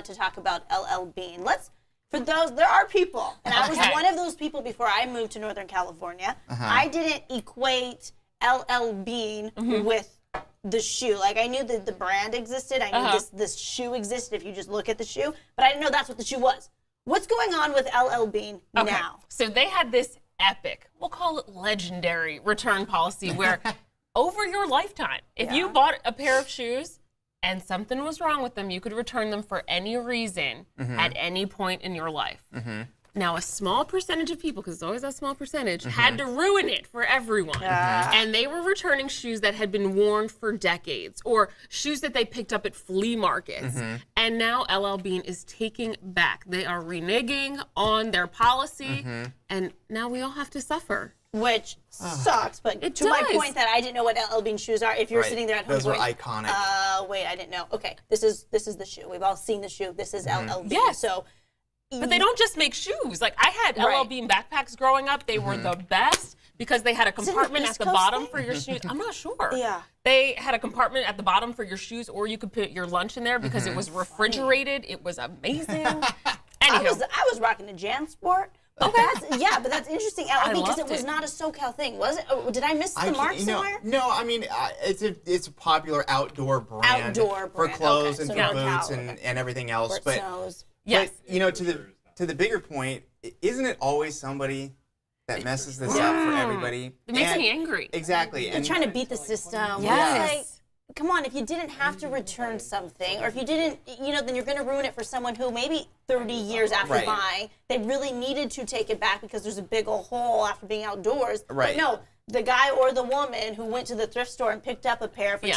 to talk about LL Bean. For those, there are people, and I was one of those people before I moved to Northern California. I didn't equate LL Bean with the shoe. Like, I knew that the brand existed. I knew this shoe existed if you just look at the shoe, but I didn't know that's what the shoe was. What's going on with LL Bean now? So they had this epic, we'll call it legendary, return policy where over your lifetime, if you bought a pair of shoes and something was wrong with them, you could return them for any reason at any point in your life. Now, a small percentage of people, because it's always a small percentage, had to ruin it for everyone. And they were returning shoes that had been worn for decades, or shoes that they picked up at flea markets. And now LL Bean is taking back. They are reneging on their policy, and now we all have to suffer. Which sucks, but to my point that I didn't know what LL Bean shoes are, if you're sitting there at home those are iconic. Wait, I didn't know. Okay, this is the shoe. We've all seen the shoe. This is LL Bean. Yes. So, but they don't just make shoes. Like, I had LL Bean backpacks growing up. They were the best because they had a compartment at the bottom for your shoes. I'm not sure. Yeah. They had a compartment at the bottom for your shoes, or you could put your lunch in there because it was refrigerated. It was amazing. Anywho. I was rocking a JanSport. But that's interesting, because it was not a SoCal thing, was it? Or did I miss the mark somewhere? No, I mean, it's a popular outdoor brand for clothes and for boots and everything else. But you know, to the bigger point, isn't it always somebody that messes this up for everybody? It makes me angry. Exactly. They're trying to beat the system. Yes. Like, come on, if you didn't have to return something, or if you didn't, then you're going to ruin it for someone who maybe 30 years after buying, they really needed to take it back because there's a big old hole after being outdoors. But no, the guy or the woman who went to the thrift store and picked up a pair for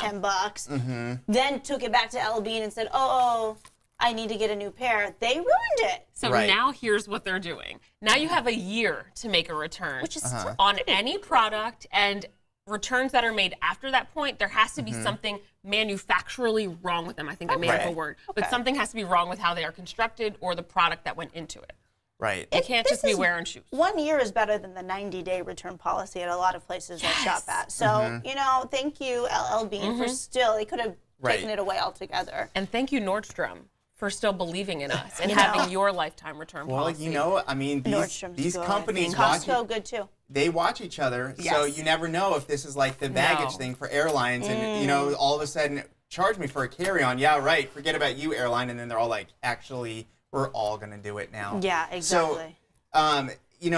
$10, then took it back to LL Bean and said, oh, I need to get a new pair. They ruined it. So now here's what they're doing. Now you have a year to make a return which is on any product, and returns that are made after that point, there has to be something manufacturally wrong with them. I think I made up a word. But something has to be wrong with how they are constructed or the product that went into it. Right. It can't just be wearing shoes. 1 year is better than the 90-day return policy at a lot of places I shop at. So, thank you, LL Bean, for still, they could have taken it away altogether. And thank you, Nordstrom, for still believing in us and having your lifetime return policy. Well, I mean, these companies Costco, good too. They watch each other, so you never know if this is like the baggage thing for airlines, and all of a sudden charge me for a carry-on. Yeah, right. Forget about you, airline, and then they're all like, actually, we're all gonna do it now. Yeah, exactly. So,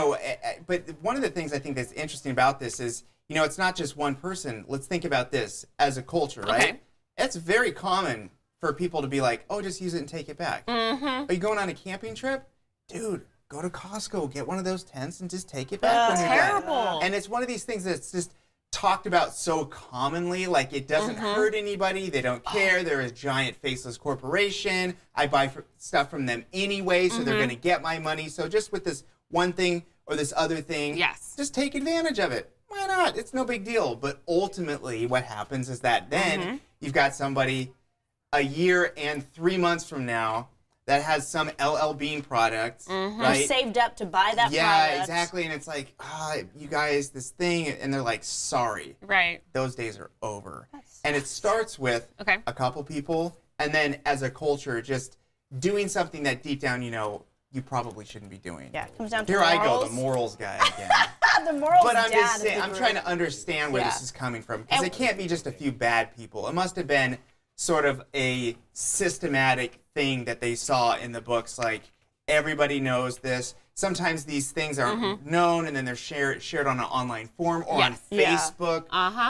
but one of the things I think that's interesting about this is, it's not just one person. Let's think about this as a culture, right? It's very common for people to be like, oh, just use it and take it back. Are you going on a camping trip? Dude, go to Costco, get one of those tents and just take it back when you're terrible. And it's one of these things that's just talked about so commonly, like it doesn't hurt anybody, they don't care, they're a giant faceless corporation, I buy stuff from them anyway, so they're gonna get my money, so just with this one thing or this other thing, just take advantage of it. Why not? It's no big deal. But ultimately what happens is that then you've got somebody a year and 3 months from now that has some LL Bean product, right? Saved up to buy that product. Yeah, exactly. And it's like, you guys, this thing, and they're like, sorry. Right. Those days are over. And it starts with a couple people, and then as a culture, just doing something that deep down, you probably shouldn't be doing. Yeah, it comes down to Here morals. I go, the morals guy again. The morals But I'm dad just saying, of the I'm group. trying to understand where this is coming from, because it can't be just a few bad people. It must have been sort of a systematic thing that they saw in the books, like everybody knows this. Sometimes these things aren't known, and then they're shared on an online forum or on Facebook.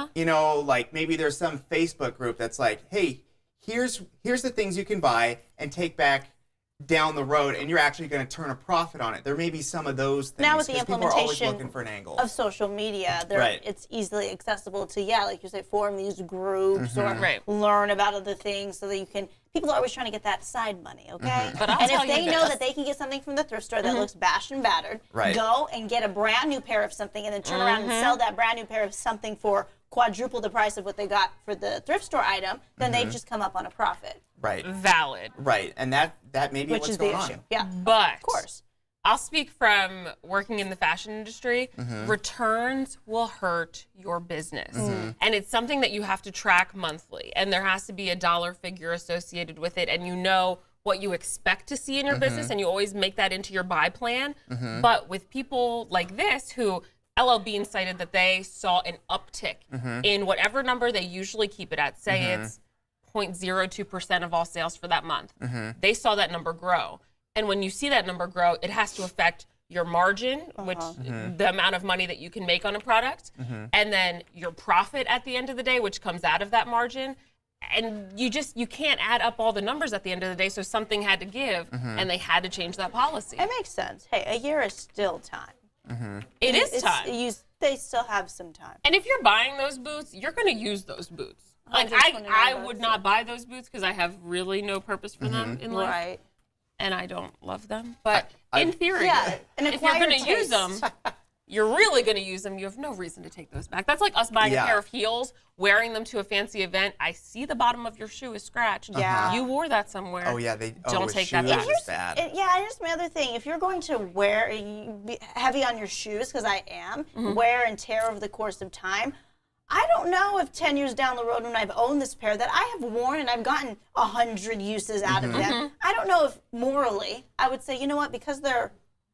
Like maybe there's some Facebook group that's like, hey, here's the things you can buy and take back down the road, and you're actually going to turn a profit on it. There may be some of those things. Now with the people are always implementation looking for an angle of social media, it's easily accessible to, like you say, form these groups or learn about other things so that you can. People are always trying to get that side money, okay? But and if they know that they can get something from the thrift store that looks bashed and battered, go and get a brand new pair of something and then turn around and sell that brand new pair of something for quadruple the price of what they got for the thrift store item, then they've just come up on a profit. Right. Valid. Right. And that may be what's going on. Which is the issue. Yeah. But of course. I'll speak from working in the fashion industry. Returns will hurt your business. And it's something that you have to track monthly. And there has to be a dollar figure associated with it. And what you expect to see in your business, and you always make that into your buy plan. But with people like this who LL Bean cited that they saw an uptick in whatever number they usually keep it at, say it's 0.02% of all sales for that month. They saw that number grow. And when you see that number grow, it has to affect your margin, which the amount of money that you can make on a product, and then your profit at the end of the day, which comes out of that margin. And you can't add up all the numbers at the end of the day, so something had to give, and they had to change that policy. It makes sense. Hey, a year is still time. It is time. They still have some time. And if you're buying those boots, you're going to use those boots. Like I would not buy those boots because I have really no purpose for them in life. Right. And I don't love them. But in theory, and if you're going to use them, you're really going to use them. You have no reason to take those back. That's like us buying a pair of heels, wearing them to a fancy event. I see the bottom of your shoe is scratched. Yeah. You wore that somewhere. Oh, yeah. Don't take that back. Here's my other thing. If you're going to be heavy on your shoes, because I am, wear and tear over the course of time, I don't know if 10 years down the road when I've owned this pair that I have worn and I've gotten 100 uses out of them. I don't know if morally I would say, you know what, because they're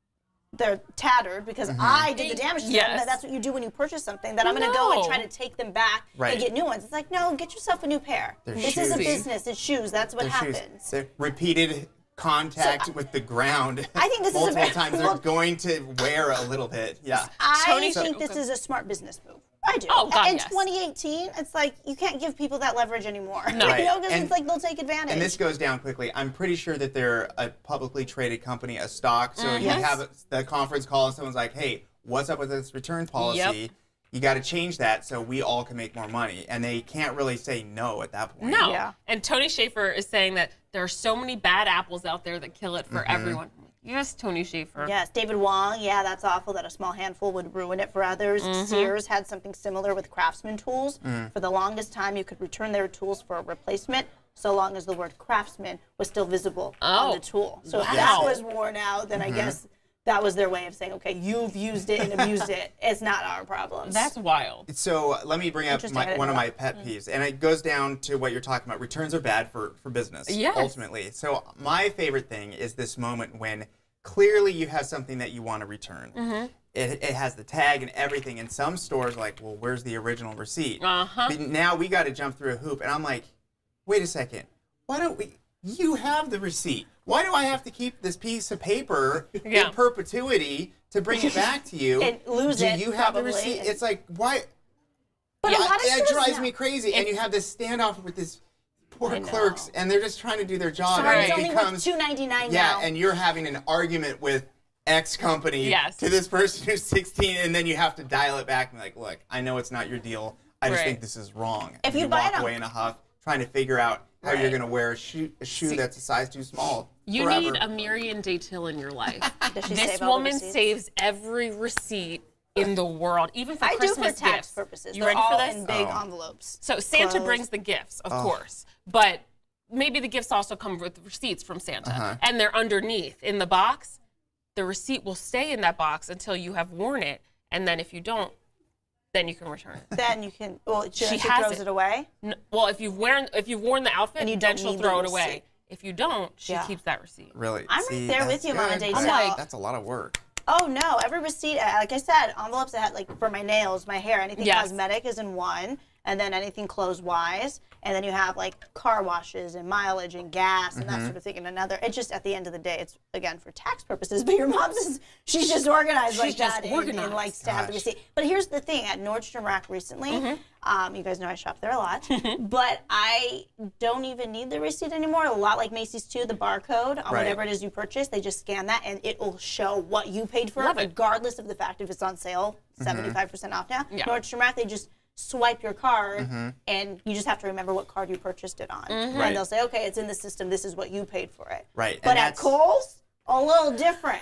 tattered, because I did the damage to them, that's what you do when you purchase something, that I'm going to go and try to take them back and get new ones. It's like, no, get yourself a new pair. This is a business. It's shoes. That's what happens. They're repeated contact with the ground. I think this multiple is times they're going to wear a little bit. Yeah. I think this is a smart business move. I do. Oh, God, in 2018, it's like you can't give people that leverage anymore. No. You know, because it's like they'll take advantage. And this goes down quickly. I'm pretty sure that they're a publicly traded company, a stock. So you have the conference call and someone's like, hey, what's up with this return policy? You got to change that so we all can make more money. And they can't really say no at that point. No. Yeah. And Tony Schaefer is saying that there are so many bad apples out there that kill it for everyone. Yes, Tony Schaefer. Yes, David Wong. Yeah, that's awful that a small handful would ruin it for others. Sears had something similar with Craftsman tools. For the longest time, you could return their tools for a replacement so long as the word Craftsman was still visible on the tool. So if that was worn out, then I guess that was their way of saying, okay, you've used it and abused it. It's not our problem. That's wild. So let me bring up one of my pet peeves, and it goes down to what you're talking about. Returns are bad for business, ultimately. So my favorite thing is this moment when clearly you have something that you want to return. It has the tag and everything, and some stores are like, well, where's the original receipt? But now we got to jump through a hoop, and I'm like, wait a second, why don't we? You have the receipt. Why do I have to keep this piece of paper in perpetuity to bring it back to you? And lose it. Do you have the receipt? It's like, why? But it drives me crazy. And you have this standoff with this poor clerks, and they're just trying to do their job. Sorry, and it's only becomes worth $2.99 now. Yeah, and you're having an argument with X company to this person who's 16, and then you have to dial it back and be like, look, I know it's not your deal. I just think this is wrong. If and you buy walk away in a huff, trying to figure out how you're going to wear a shoe that's a size too small. You need a Miriam Daytil in your life. This woman saves every receipt in the world, even for Christmas gifts. I do for tax purposes. You ready for this? In big envelopes. So Santa brings the gifts, of course, but maybe the gifts also come with receipts from Santa, and they're underneath in the box. The receipt will stay in that box until you have worn it, and then if you don't, then you can return it. Then you can. Well, she throws it away. No, well, if you've worn the outfit, then she'll throw it away. If you don't, she keeps that receipt. Really? I'm right there with you, Mama Daytil. I'm like, that's a lot of work. Oh no! Every receipt, like I said, envelopes that had like for my nails, my hair, anything cosmetic is in one, and then anything clothes-wise, and then you have like car washes and mileage and gas and that sort of thing in another. It's just at the end of the day, it's again for tax purposes. But your mom's she's just organized like that and likes to have the receipt. But here's the thing: at Nordstrom Rack recently, you guys know I shop there a lot, but I don't even need the receipt anymore. A lot like Macy's too, the barcode on whatever it is you purchase, they just scan that and it will show what you paid for, regardless of the fact if it's on sale, 75% off now. Nordstrom Rack, they just swipe your card and you just have to remember what card you purchased it on. And they'll say, okay, it's in the system, this is what you paid for it. But at Kohl's, a little different.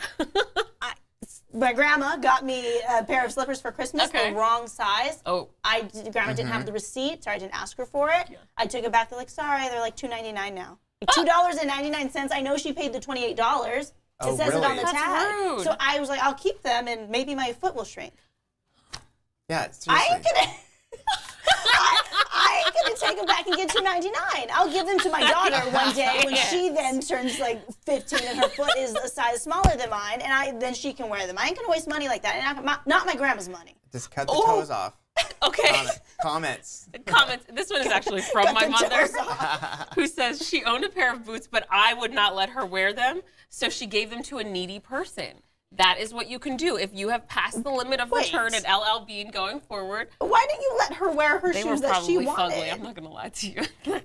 My grandma got me a pair of slippers for Christmas, the wrong size. Grandma didn't have the receipt, so I didn't ask her for it. I took it back, they're like, sorry, they're like $2.99 now. Like $2.99, I know she paid the $28. It says it on the tag. Rude. So I was like, I'll keep them and maybe my foot will shrink. Yeah, seriously. I ain't gonna take them back and get $2.99. I'll give them to my daughter one day when she then turns like 15 and her foot is a size smaller than mine, and then she can wear them. I ain't gonna waste money like that. And not my grandma's money. Just cut the toes off. Okay. Comments. This one is actually from my mother, who says she owned a pair of boots, but I would not let her wear them, so she gave them to a needy person. That is what you can do if you have passed the limit of return at LL Bean going forward. Why didn't you let her wear her shoes that she wanted? They were probably fugly. I'm not going to lie to you.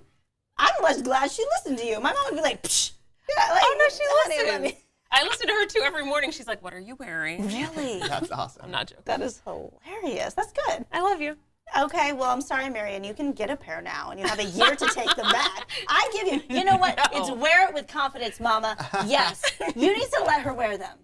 I'm less glad she listened to you. My mom would be like, psh. Yeah, like, oh, no, she listens. I listen to her, too, every morning. She's like, what are you wearing? Really? That's awesome. I'm not joking. That is hilarious. That's good. I love you. Okay, well, I'm sorry, Marion. You can get a pair now, and you have a year to take them back. I give you, you know what? No. It's wear it with confidence, Mama. Yes. You need to let her wear them.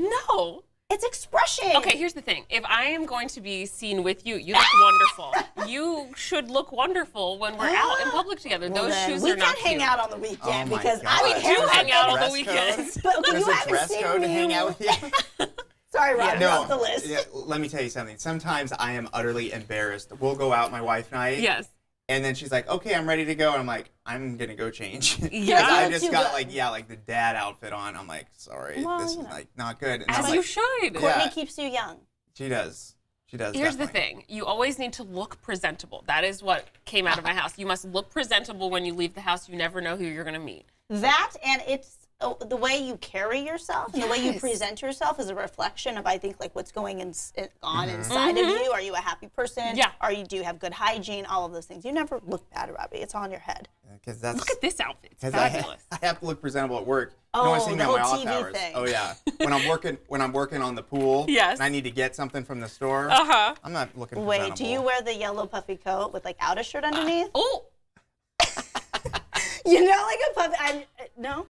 No. It's expression. Okay, here's the thing. If I am going to be seen with you, you look wonderful. You should look wonderful when we're out in public together. Well, those shoes we are not can hang cute. out on the weekend Oh because God. We do hang out on the weekends. But okay, There's you a haven't dress seen code to me. hang out with you. Sorry, Rob, No, off the list. yeah, let me tell you something. Sometimes I am utterly embarrassed. We'll go out, my wife and I. Yes. And then she's like, okay, I'm ready to go. And I'm like, I'm going to go change. Yeah. I just got like the dad outfit on. I'm like, sorry, Well, this is you know. like not good. And As I'm you like, should. Courtney Yeah. keeps you young. She does. She does. Here's the definitely. thing. You always need to look presentable. That is what came out of my house. You must look presentable when you leave the house. You never know who you're going to meet. That and it's the way you carry yourself and the way you Yes. present yourself is a reflection of, I think, like what's going on inside of you. Are you a happy person? Yeah. Do you have good hygiene? All of those things. You never look bad, Robbie. It's all in your head. Because that's Look at this outfit. It's 'cause fabulous. I have to look presentable at work. Oh, no one's seeing me the on my whole off TV hours. thing. Oh yeah. When I'm working on the pool. Yes. And I need to get something from the store. Uh-huh. I'm not looking Wait, presentable. do you wear the yellow puffy coat with like outer shirt underneath? Oh, You know, like a puffy. No.